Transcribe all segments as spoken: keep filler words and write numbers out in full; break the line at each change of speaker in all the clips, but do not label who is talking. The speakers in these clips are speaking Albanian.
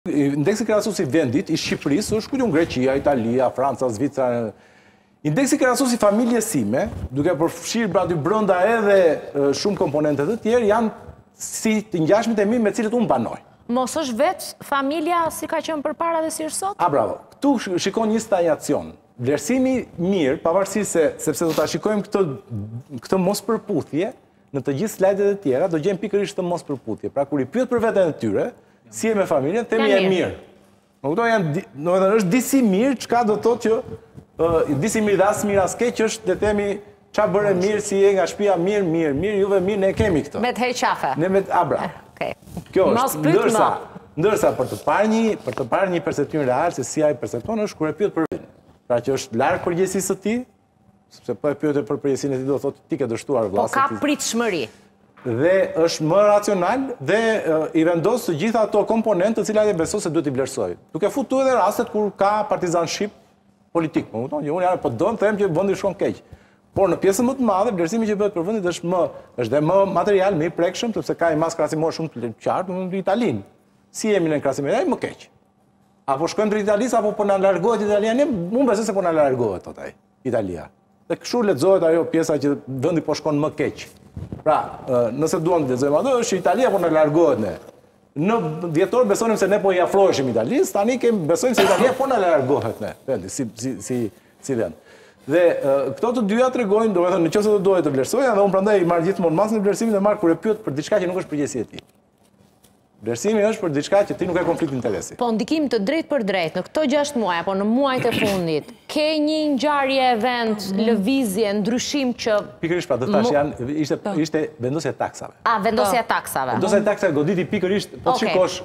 Indeksi krahasues i vendit i Shqipërisë është kujtun Greqia, Italia, Franca, Zvicra. Indeksi krahasues i familjes sime, duke përfshirë pra aty brenda edhe shumë komponente të tjerë, janë si të ngjashmit e mi me cilët unë banoj.
Mos është vetë familja si ka qenë përpara dhe si është sot?
A, bravo. Këtu shikon një stagnacion. Vlerësimi mirë, pavarësisht se sepse do ta shikojmë këtë këtë mospërputhje në të gjithë slajdet e tjera, do gjejmë pikërisht të mospërputhje. Pra kur i pyet për veten e tyre, si e me familjen, themi e mirë. Më kupton, janë, domethënë është disi mirë, çka do thotë që uh, disi mirë dhe as mirë as keq është le themi çfarë bëre mirë, si je nga shtëpia mirë, mirë, mirë, juve mirë, ne kemi këtë.
Me të hej qafe.
Ne me abra.
Okej.
Kjo është ndërsa ndërsa për të parë një për të parë një perceptim real se si ai percepton është kur e pyet për veten. Pra që është larg përgjegjësisë së tij, sepse po e pyetë për përgjegjësinë e tij do thotë ti ke dështuar vllaset.
Po ka pritshmëri.
Dhe është më racional dhe uh, i vendos të gjitha ato komponentë të cilat e beson se duhet i vlerësoj. Duke futur edhe rastet kur ka partizanship politik. Më kupton? Unë ja po don të them që vendi shkon keq. Por në pjesën më të madhe, vlerësimi që bëhet për vendin është më është dhe më material, më i prekshëm, sepse ka një mas krahasimor shumë të qartë në Italinë. Si jemi në krahasim me ai më keq. Apo shkojmë drejt Italisë apo po na largohet Italia? Ne unë besoj se po na largohet tot ai Italia. Dhe kështu lexohet ajo pjesa që vendi po shkon më keq. Pra, nëse duam të lexojmë atë, është Italia po na largohet ne. Në dhjetor besonim se ne po i afroheshim Italisë, tani kemi besojmë se Italia po na largohet ne, vendi si si si si vend. Dhe këto të dyja tregojnë, domethënë nëse do dohet të vlerësoja, dhe unë prandaj i marr gjithmonë masën e vlerësimit dhe marr kur e pyet për diçka që nuk është përgjegjësia e tij. Vlerësimi është për diçka që ti nuk ke konflikt interesi.
Po ndikim të drejt për drejt në këto gjashtë muaj apo në muajt e fundit, ke një ngjarje event, lëvizje, ndryshim që
pikërisht pra do të thash janë ishte ishte vendosja e taksave.
A vendosja e taksave.
Vendosja e taksave goditi pikërisht, po shikosh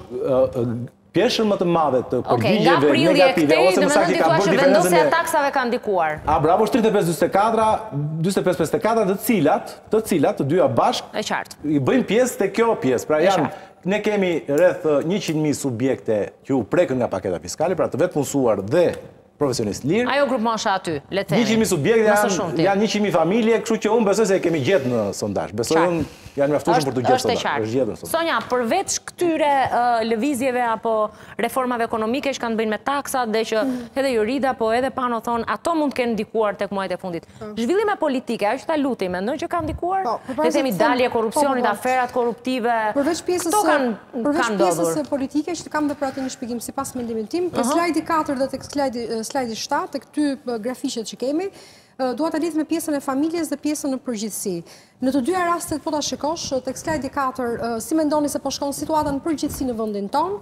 pjeshën më të madhe të përgjigjeve negative ose më saktë ka bërë diferencën.
Vendosja e taksave ka ndikuar.
A bravo, tridhjetë e pesë gjysmë e katër, gjysmë e pesë pesë e katër, të cilat, të cilat të dyja bashkë
e qartë.
I bëjnë pjesë te kjo pjesë. Pra janë ne kemi rreth njëqind mijë subjekte që u prekën nga paketa fiskale, pra të vetë punësuar dhe profesionist lirë.
Ajo grup mosha aty, le të themi.
njëqind mijë subjekte janë, janë njëqind mijë familje, kështu që unë besoj se e kemi gjetë në sondazh. Besoj unë janë mjaftueshëm për të gjetur sondazh. Është gjetur sondazh.
Sonja, përveç këtyre uh, lëvizjeve apo reformave ekonomike që kanë bënë me taksat dhe që mm. edhe Jurida po edhe Pano thon, ato mund të kenë ndikuar tek muajt e fundit. Mm. Zhvillime politike, ajo që ta lutim, mendon që kanë ndikuar? Po, le të themi dalje korrupsionit, po, po, aferat korruptive.
Përveç pjesës së përveç pjesës së politike që kam dhe për atë një shpjegim sipas mendimit tim, te slajdi katër dhe tek slajdi slajdi shtatë, tek dy grafiqet që kemi, dua ta lidh me pjesën e familjes dhe pjesën në përgjithësi. Në të dyja rastet po ta shikosh tek slajdi katër, si mendoni se po shkon situata në përgjithësi në vendin ton?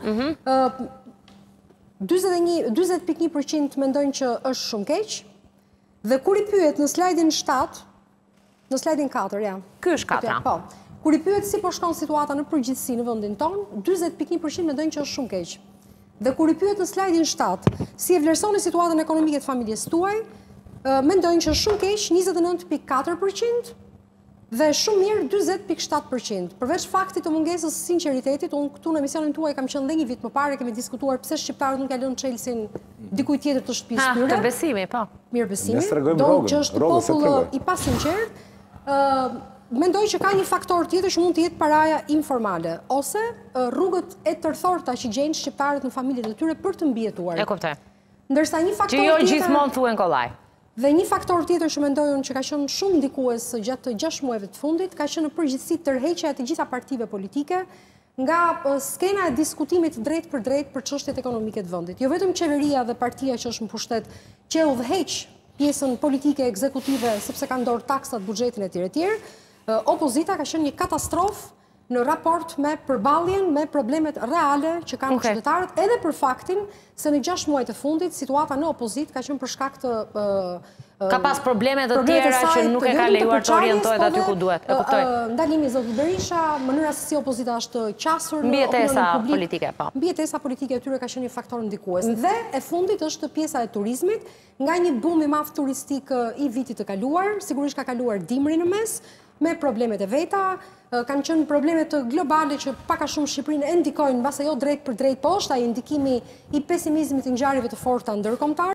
dyzet pikë një përqind mendojnë që është shumë keq. Dhe kur i pyet në slajdin shtatë, në slajdin katër, ja.
Ky është katra.
Po. Kur i pyet si po shkon situata në përgjithësi në vendin ton, dyzet pikë një përqind mendojnë që është shumë keq. Dhe kur i pyet në slajdin shtatë, si e vlerësoni situatën ekonomike të familjes tuaj, mendojnë që shumë keq njëzet e nëntë pikë katër përqind dhe shumë mirë dyzet pikë shtatë përqind. Përveç faktit të mungesës së sinqeritetit, unë këtu në emisionin tuaj kam qenë dhe një vit më parë, kemi diskutuar pse shqiptarët nuk kanë lënë Chelsea dikujt tjetër të shtëpisë tyre.
Ha, të besimi, po.
Mirë besimi. Do që është popull i pasinqert. Mendoj që ka një faktor tjetër që mund të jetë paraja informale, ose rrugët e tërthorta që gjejnë shqiptarët në familjet e tyre për të mbijetuar.
E kuptoj.
Ndërsa një faktor
tjetër... Që jo
tjetër,
gjithmonë thuen kollaj.
Dhe një faktor tjetër që mendoj unë që ka qenë shumë ndikues gjatë të gjashtë muajve të fundit, ka qenë në përgjithësi tërheqja e të gjitha partive politike nga skena e diskutimit drejt për drejt për çështjet ekonomike të vendit. Jo vetëm qeveria dhe partia që është në pushtet që udhëheq pjesën politike ekzekutive sepse ka ndorë taksat, buxhetin e tjerë e tjerë, opozita ka qenë një katastrofë në raport me përballjen me problemet reale që kanë qytetarët, edhe për faktin se në gjashtë muajt e fundit situata në opozit ka qenë për shkak të
ka pas probleme të tjera që nuk e ka lejuar të orientohet aty ku duhet. E kuptoj.
Ndalimi i Zotit Berisha, mënyra se si opozita është qasur në
mbijetesa politike, po.
Mbijetesa politike e tyre ka qenë një faktor ndikues. Dhe e fundit është pjesa e turizmit, nga një bum i madh turistik i vitit të kaluar, sigurisht ka kaluar dimri në mes, me problemet e veta, kanë qenë problemet globale që pak a shumë Shqipërinë e ndikojnë, mbase jo drejt për drejt, po është ai ndikimi i pesimizmit të ngjarjeve të forta ndërkombëtare.